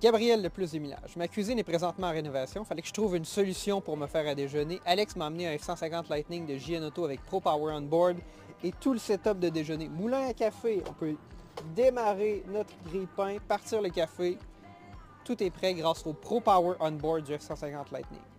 Gabriel, le plus des millages. Ma cuisine est présentement en rénovation. Fallait que je trouve une solution pour me faire à déjeuner. Alex m'a amené un F-150 Lightning de JN Auto avec Pro Power on board et tout le setup de déjeuner. Moulin à café, on peut démarrer notre grille-pain, partir le café. Tout est prêt grâce au Pro Power on board du F-150 Lightning.